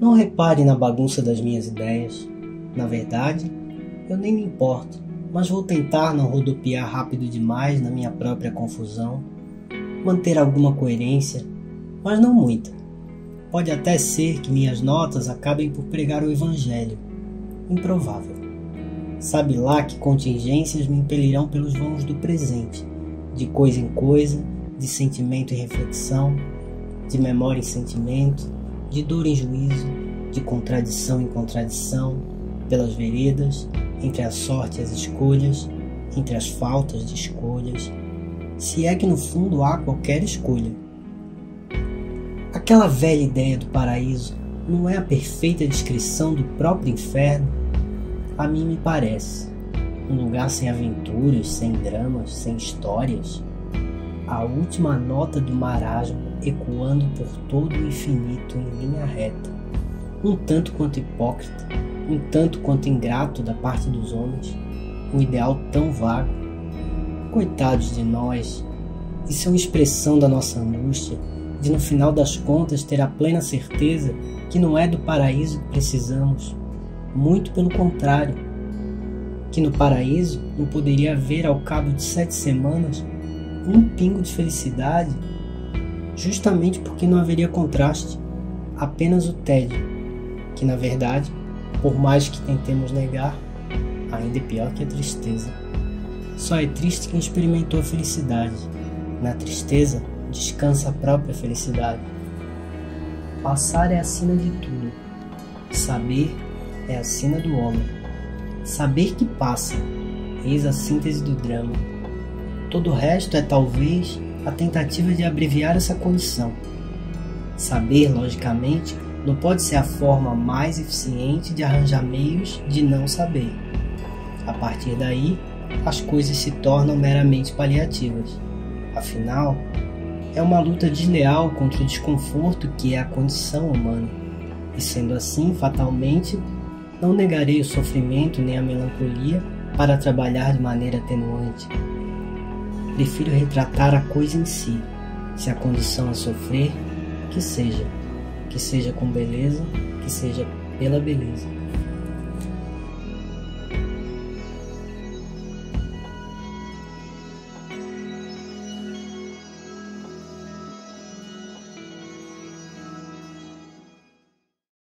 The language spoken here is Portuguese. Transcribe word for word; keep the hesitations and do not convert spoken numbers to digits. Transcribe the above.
Não repare na bagunça das minhas ideias. Na verdade, eu nem me importo, mas vou tentar não rodopiar rápido demais na minha própria confusão, manter alguma coerência, mas não muita. Pode até ser que minhas notas acabem por pregar o evangelho. Improvável. Sabe lá que contingências me impelirão pelos vãos do presente, de coisa em coisa, de sentimento em reflexão, de memória em sentimento, de dor em juízo, de contradição em contradição, pelas veredas, entre a sorte e as escolhas, entre as faltas de escolhas, se é que no fundo há qualquer escolha. Aquela velha ideia do paraíso não é a perfeita descrição do próprio inferno? A mim me parece. Um lugar sem aventuras, sem dramas, sem histórias. A última nota do marasmo ecoando por todo o infinito em linha reta. Um tanto quanto hipócrita, um tanto quanto ingrato da parte dos homens. Um ideal tão vago. Coitados de nós, isso é uma expressão da nossa angústia, de no final das contas ter a plena certeza que não é do paraíso que precisamos. Muito pelo contrário, que no paraíso não poderia haver ao cabo de sete semanas um pingo de felicidade, justamente porque não haveria contraste, apenas o tédio, que na verdade, por mais que tentemos negar, ainda é pior que a tristeza. Só é triste quem experimentou a felicidade. Na tristeza descansa a própria felicidade. Passar é acima de tudo. Saber é acima do homem. Saber que passa, eis a síntese do drama. Todo o resto é talvez a tentativa de abreviar essa condição. Saber, logicamente, não pode ser a forma mais eficiente de arranjar meios de não saber. A partir daí, as coisas se tornam meramente paliativas. Afinal, é uma luta desleal contra o desconforto que é a condição humana. E sendo assim, fatalmente, não negarei o sofrimento nem a melancolia para trabalhar de maneira atenuante. Prefiro retratar a coisa em si. Se a condição é sofrer, que seja. Que seja com beleza, que seja pela beleza.